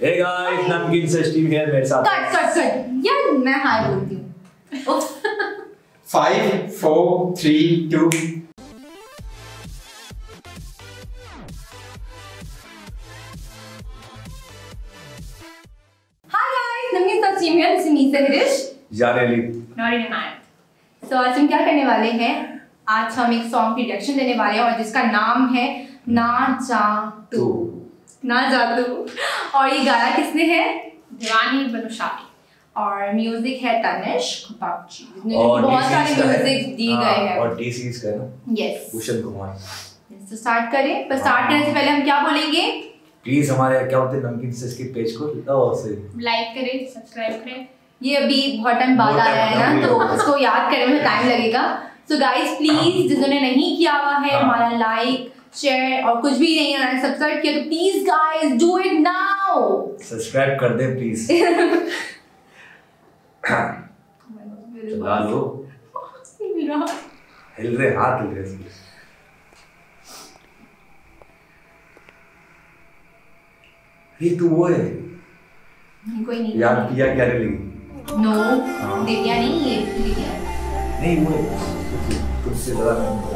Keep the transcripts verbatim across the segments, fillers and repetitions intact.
Hey guys, नमकीन से Steve here मेरे साथ। कट कट कट यार मैं हाय बोलती हूँ। Five, four, three, two. Hi guys, नमकीन से Steve here, this is me Harish। जानेली। नॉरी नायक। तो आज हम क्या करने वाले हैं? आज हम एक सॉन्ग की रिएक्शन देने वाले हैं और जिसका नाम है ना जादू। ना जादू। और ये गाना किसने है? दीवानी बनुशाली। और म्यूजिक है तनिष्क बागची, जिसने बहुत सारे म्यूजिक दिए गए हैं। और डीसीज का ना? यस। भूषण कुमार। तो स्टार्ट करें। पर स्टार्ट करने से पहले हम क्या बोलेंगे? प्लीज हमारे क्या होते हैं नमकीन से इसके पेज को लाइक करें, सब्सक्राइब करें। ये अभी बहुत टाइम बाद आया है ना, तो उसको याद करने में टाइम लगेगा। सो गाइस प्लीज जिन्होंने नहीं किया हुआ है हमारा लाइक शेयर और कुछ भी नहीं है सब्सक्राइब किया तो please guys do it now. Subscribe कर दे प्लीज। चला लो। हिल रहे हाथ हिल रहे। ये तू वो है? नहीं कोई नहीं। याद किया क्या लगी? नो दिव्या नहीं, ये दिव्या नहीं वो है तुझसे ज़्यादा नहीं।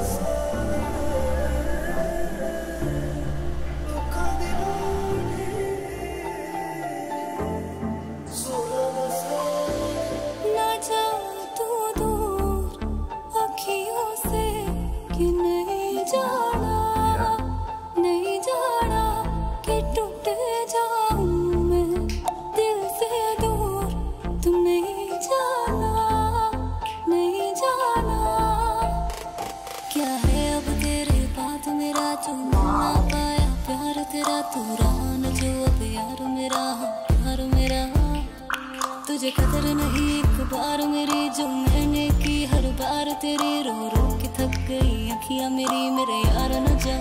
तुझे कदर नहीं एक बार मेरी जो मैंने की हर बार तेरी रो रो के थक गई अखियां मेरी मेरे यार न जा।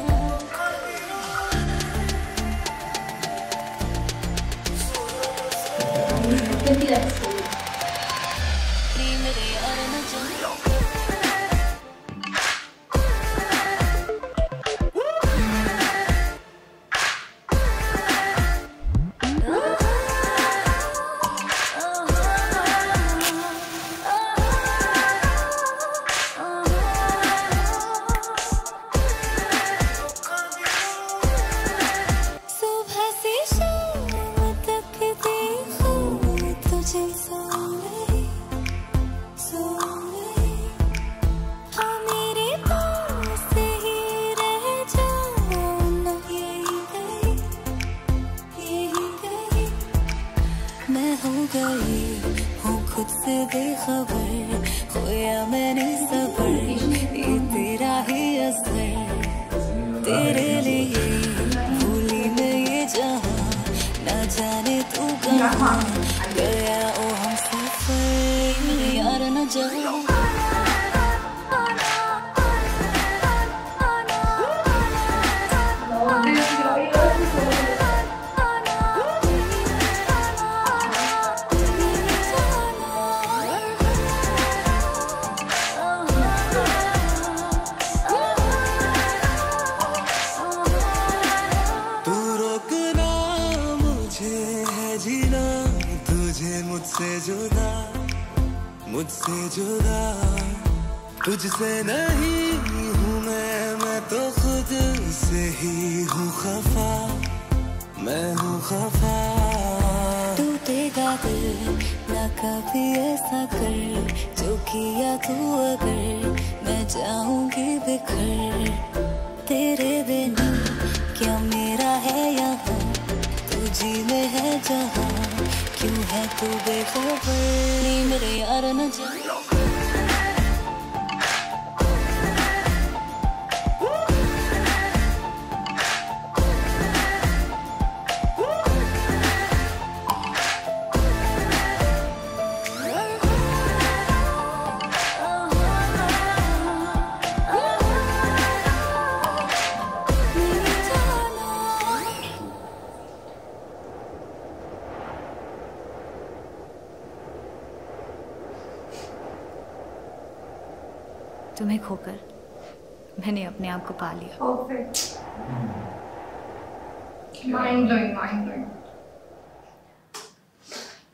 मेरे यार न जा। हूँ खुद से बेखबर खोया मैंने सबर ये तेरा ही असर तेरे लिए भूली मैं ये जहाँ ना जाने तू कहाँ गया ओ हम सफर मेरे यार न जाओ। मुझसे जुदा मुझसे जुदा तुझसे नहीं हूँ मैं मैं तो खुद से ही हूँ खफा मैं हूँ खफा। टूटेगा दिल ना कभी ऐसा कर जो किया तू अगर मैं जाऊंगी बिखर तेरे बिना क्या मेरा है यहाँ तुझी में है जहाँ क्यों है तू बेखबर मेरे यार न जा। तुम्हें खोकर मैंने अपने आप को पा लिया। Perfect. Mind blowing, mind blowing.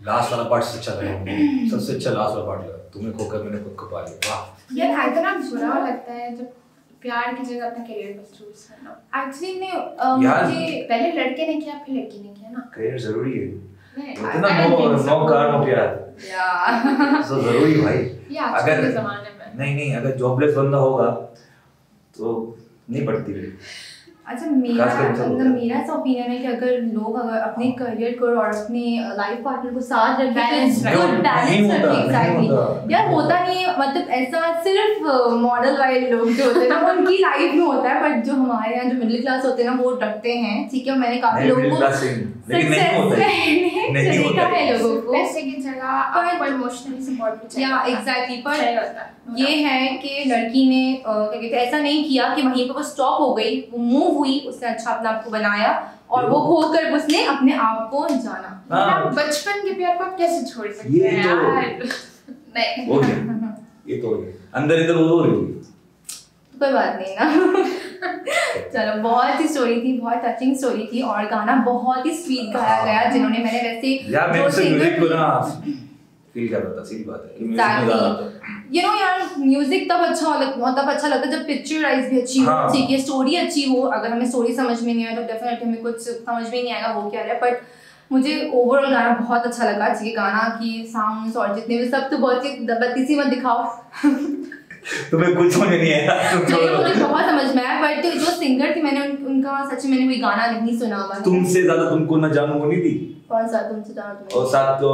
Last वाला पार्ट सबसे अच्छा लगा मुझे, सबसे अच्छा लास्ट वाला पार्ट लगा, तुम्हें खोकर मैंने खुद को पा लिया। वाह यार इतना बुरा लगता है जब प्यार की जगह अपना करियर बस चूज करना। एक्चुअली ने मुझे पहले लड़के ने किया फिर लड़की ने किया ना। करियर जरूरी है, नहीं इतना नो नो कार नो प्यार या सो जरूरी भाई। या अगर अगर जमाने में नहीं नहीं अगर जॉबलेस बंदा होगा तो नहीं पड़ती है। अच्छा मेरा मतलब मेरा ऐसा ओपिनियन है कि अगर लोग अगर अपने करियर को और अपने लाइफ पार्टनर को साथ रखें Balance तो रखें। गुड बैलेंस रखें। एग्जैक्टली यार होता नहीं है, मतलब ऐसा सिर्फ मॉडल वाले लोग जो होते हैं ना उनकी लाइफ में होता है, बट जो हमारे यहाँ जो मिडिल क्लास होते हैं ना वो रखते हैं। ठीक है मैंने काफी लोगों को लेकिन नहीं होता है, नहीं होता है लोगों को पैसे की जगह आपको इमोशनली सपोर्ट भी चाहिए। या एग्जैक्टली पर चाहिए होता है। ये है कि लड़की ने अ, क्या कहते हैं ऐसा नहीं किया कि वहीं पे वो स्टॉप हो गई, वो मूव हुई, उसने अच्छा अपने आप को बनाया और वो खोकर उसने अपने आप को जाना। हाँ। आप बचपन के प्यार को आप कैसे छोड़ सकते ये हैं तो- यार? नहीं हो गया, ये तो हो गया, अंदर इधर वो हो रही होगी। कोई बात नहीं ना। चलो बहुत ही स्टोरी थी, बहुत टचिंग स्टोरी थी और गाना बहुत ही स्वीट गाया गया। जिन्होंने मैंने वैसे यार मैं जो उससे singer म्यूजिक को थी- ना फील कर रहा था, सीधी बात है कि म्यूजिक में ज्यादा आता है। यू नो यार म्यूजिक तब अच्छा लग तब अच्छा लगता है जब पिक्चराइज भी अच्छी हो, हाँ। ठीक है स्टोरी अच्छी हो। अगर हमें स्टोरी समझ में नहीं आया तो डेफिनेटली हमें कुछ समझ में नहीं आएगा वो क्या है। बट मुझे ओवरऑल गाना बहुत अच्छा लगा। ठीक है गाना की साउंड्स और जितने भी सब तो बहुत ही बत्ती सी मत दिखाओ। तुम्हें कुछ समझ नहीं आया। नहीं मुझे बहुत समझ में आया, बट जो सिंगर थी मैंने उन, उनका सच में मैंने कोई गाना नहीं सुना हुआ है। तुमसे ज्यादा तुमको ना जानू वो नहीं थी, कौन सा तुमसे जाना तुम्हें? और साथ तो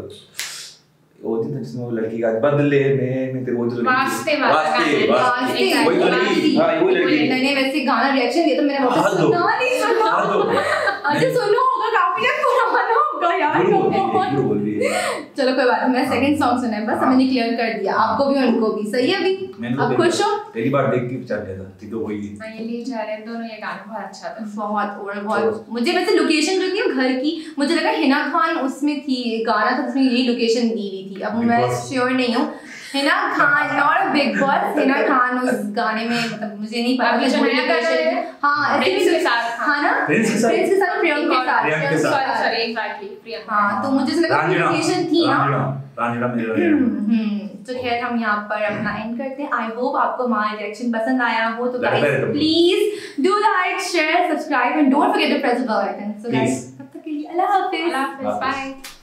वो थी ना जिसमें वो लड़की का बदले में में तेरे वो जो लड़की वास्ते वाला वास्ते गाना। वास्ते वास्ते, वही तो लड़की, हाँ वही लड़की। मैंने वैसे गाना रिएक्शन दिया तो मैंने वापस हाँ, दो। सुना नहीं सुना। हाँ, दो। अच्छा सुनो होगा काफी यार पुराना होगा यार झूठ बोल रही है, बहुत। झूठ बोल रही है। चलो कोई बात नहीं, मेरा सेकंड सॉन्ग सुना है बस, हाँ। मैंने क्लियर कर दिया आपको भी और उनको भी। सही है अभी मैंने तो आप खुश हो? पहली बार देख के विचार लिया था थी तो वही है। हाँ, ये लिए जा रहे हैं दोनों, ये गाना बहुत अच्छा था। बहुत और बहुत मुझे वैसे लोकेशन जो थी घर की मुझे लगा हिना खान उसमें थी, गाना था उसमें यही लोकेशन दी हुई थी। अब Big मैं Boss। श्योर नहीं हूँ हिना खान और बिग बॉस हिना खान उस गाने में मतलब मुझे नहीं पता अभी कि जो पूरी नया गाना location- है, हाँ ऐसे प्रिंस भी के साथ, हाँ ना प्रिंस के साथ? प्रिंस के साथ प्रियंक के साथ प्रियंक के साथ। Sorry sorry exactly Priyanka. हाँ तो मुझे लगा रांझना लोकेशन थी ना। रांझना रांझना मेरे हम्म, हम्म, तो खैर हम यहाँ पर अपना एंड करते हैं। आई होप आपको हमारा रिएक्शन पसंद आया हो तो लगता गाइस है तुमको। Please do like share subscribe and don't forget to press the bell icon. So guys Please. तब तक के लिए अल्लाह हाफिज। अल्लाह हाफिज, हाफिज। बाय।